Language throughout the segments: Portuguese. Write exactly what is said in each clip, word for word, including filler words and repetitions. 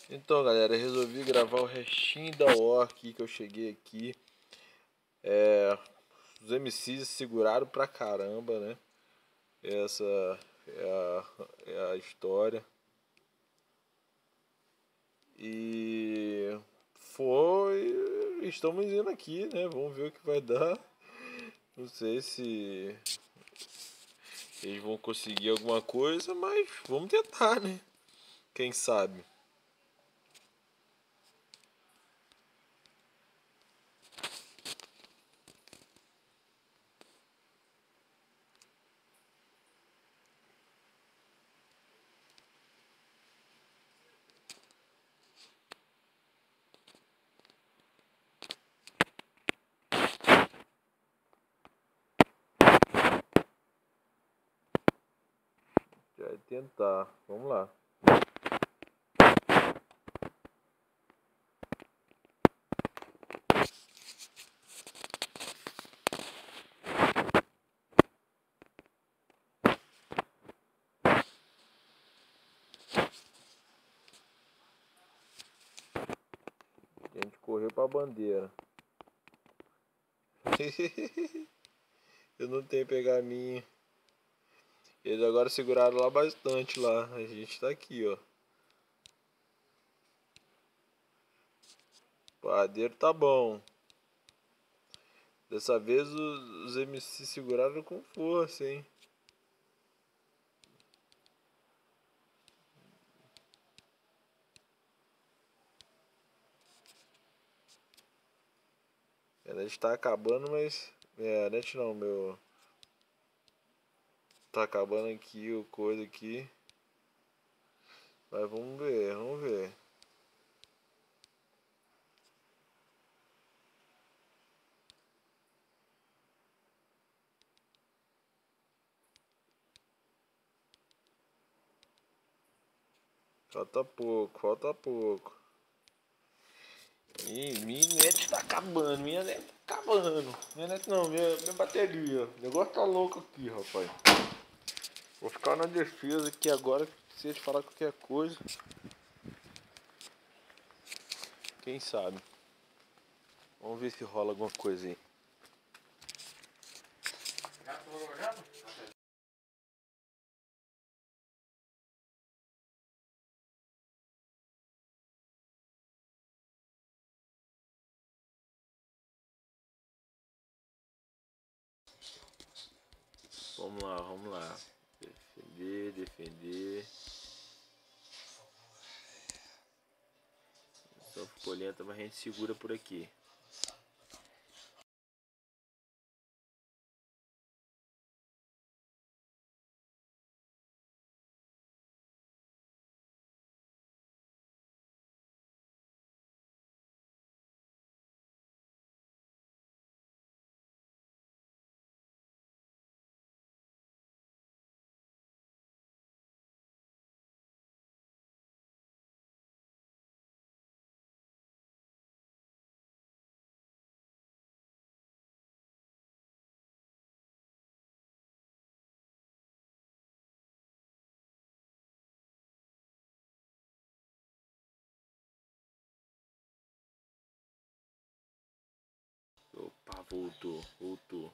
Então, galera, resolvi gravar o restinho da O aqui que eu cheguei aqui. É, os M Cs seguraram pra caramba, né? Essa é a, é a história. E foi. Estamos indo aqui, né? Vamos ver o que vai dar. Não sei se eles vão conseguir alguma coisa, mas vamos tentar, né? Quem sabe? Vai tentar. Vamos lá. A gente correu pra bandeira. Eu não tenho pergaminho. Eles agora seguraram lá bastante lá. A gente tá aqui, ó. O padeiro tá bom. Dessa vez os, os M C seguraram com força, hein. A net tá acabando, mas... É, a net não, meu... Tá acabando aqui o coisa aqui. Mas vamos ver, vamos ver. Falta pouco, falta pouco. Ih, minha net tá acabando, minha net tá acabando. Minha net não, minha, minha bateria. O negócio tá louco aqui, rapaz. Vou ficar na defesa aqui agora, se eles falar qualquer coisa. Quem sabe? Vamos ver se rola alguma coisa aí. Vamos lá, vamos lá. Defender, defender. Só ficou lenta, mas a gente segura por aqui. Opa, voltou, voltou.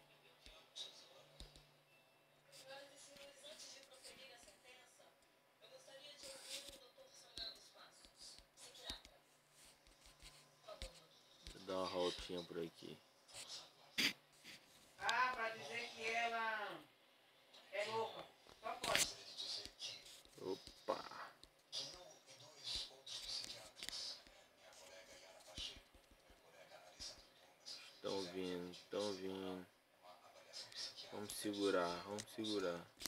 Vou dar uma voltinha por aqui. Ah, pra dizer que ela é louca. Só pode. Opa. Estão vindo, estão vindo. Vamos segurar, vamos segurar.